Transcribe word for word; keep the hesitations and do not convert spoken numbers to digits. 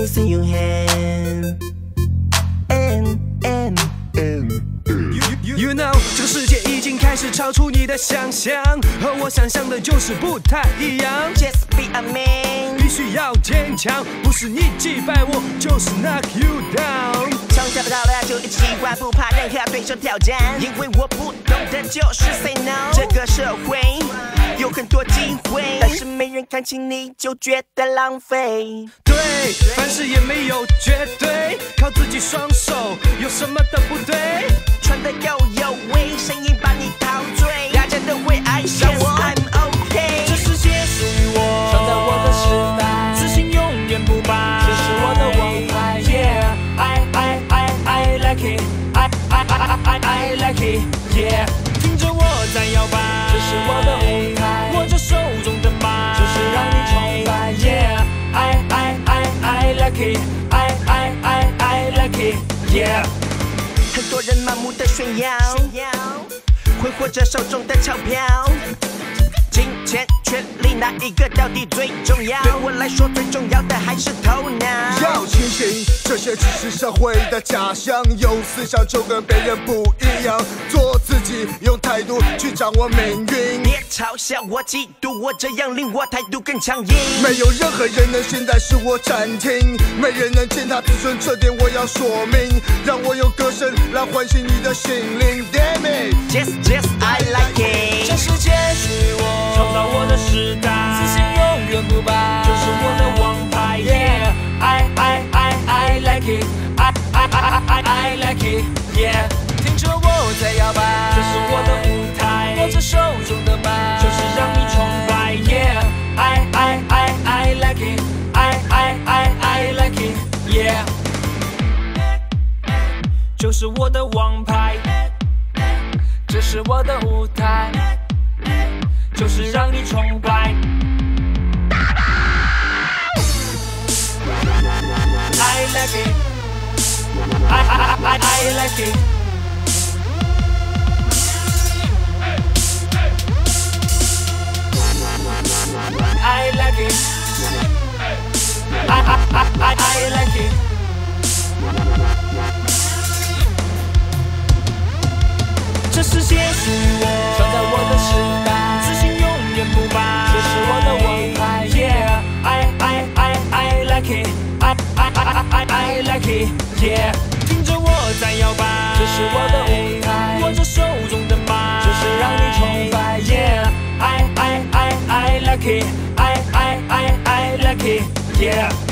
is in your hand. And and and. You, you know， 这个世界已经开始超出你的想象，和我想象的就是不太一样。 Just be a man， 必须要坚强，不是你击败我，就是 knock you down。 从小到大就一直喜欢，不怕任何对手挑战，因为我不懂的就是 say no。这个社会有很多机会，但是没人看清你就觉得浪费。 对，凡事也没有绝对，靠自己双手，有什么都不对。 穿得又有味，声音把你陶醉，大家都会爱上我。I'm OK， 这世界属于我， 创造我的时代， 自信永远不败， 这是我的王牌。Yeah， I I I I like it，I I I I I like it。Yeah， 听着我在摇摆， 这是我的舞台， 握着手中的麦， 就是让你崇拜。Yeah，I I I I like it，I I I I like it。Yeah。 很多人盲目的炫耀，挥霍着手中的钞票，金钱、权力，哪一个到底最重要？对我来说，最重要的还是头脑。 要清醒，这些只是社会的假象，有思想就跟别人不一样，做自己，用态度去掌握命运。 别嘲笑我、嫉妒我，这样令我态度更强硬。 没有任何人能现在使我暂停，没人能践踏自尊，这点我要说明。让我用歌声来唤醒你的心灵。Damn it， Just just I like it。 这世界属于我，创造我的时代，自信永远不败，就是我的王牌。Yeah，I I I I like it，I I I I I like it。Yeah， 听着我在摇摆，这是我的舞台，握着手中的麦，就是让你崇拜。Yeah，I I I I like it，I I I I like it。Yeah， 就是我的王牌，这是我的舞台，就是让你崇拜。I like it, I I I I like it. I like it, I I I I like it. 这世界属于我， 创造我的时代， 自信永远不败， 这是我的王牌。Yeah，I I I I like it，I I I I I like it。Yeah， 听着我在摇摆， 这是我的舞台， 握着手中的麦， 就是让你崇拜。Yeah，I I I I like it，I I I I like it。Yeah。